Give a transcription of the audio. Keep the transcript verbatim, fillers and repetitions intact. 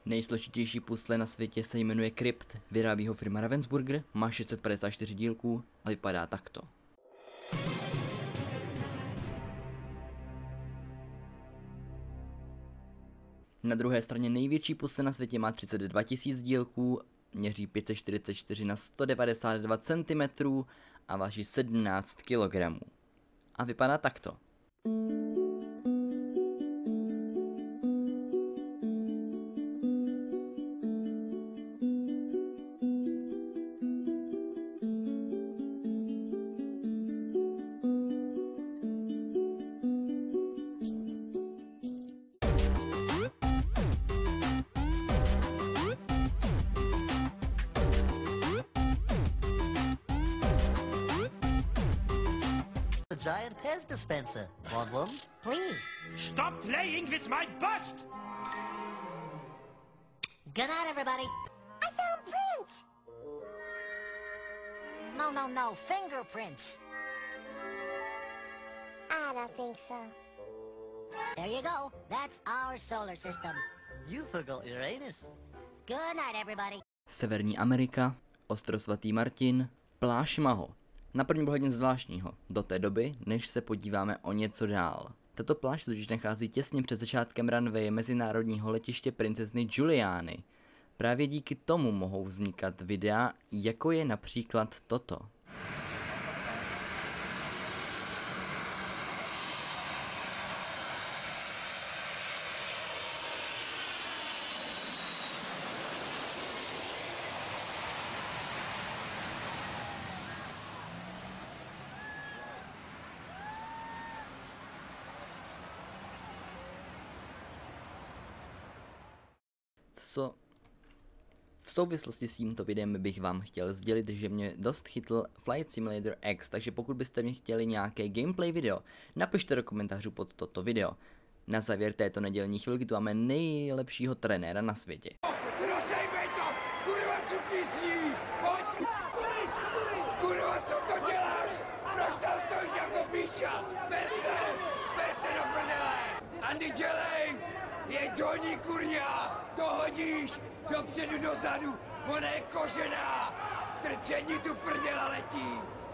Nejsložitější pusle na světě se jmenuje Crypt, vyrábí ho firma Ravensburger, má šest set padesát čtyři dílků a vypadá takto. Na druhé straně největší pusle na světě má třicet dva tisíc dílků, měří pět set čtyřicet čtyři na sto devadesát dva centimetrů a váží sedmnáct kilogramů. A vypadá takto. A giant Pez dispenser. Want one? Please. Stop playing with my bust! Good night, everybody. I found prints! No, no, no. Fingerprints. I don't think so. There you go. That's our solar system. You forgot Uranus. Good night, everybody. Severní Amerika, ostrov Svatý Martin, pláž Maho. Na první pohled něco zvláštního, do té doby, než se podíváme o něco dál. Tato pláž se totiž nachází těsně před začátkem runwaye mezinárodního letiště princezny Juliány. Právě díky tomu mohou vznikat videa, jako je například toto. Co? V souvislosti s tímto videem bych vám chtěl sdělit, že mě dost chytl Flight Simulator X, takže pokud byste mi chtěli nějaké gameplay video, napište do komentářů pod toto video. Na závěr této nedělní chvilky tu máme nejlepšího trenéra na světě. Rozejmej to! Kurva, co ty sní? Pojď! Kurva, co to děláš? Proč tam stojíš jako píša? Ber se! Ber se do prdele! Andy, dělej! Je do ní, kurňa! To hodíš! Dopředu, dozadu! Ona je kožená! Strpřední tu prdela letí!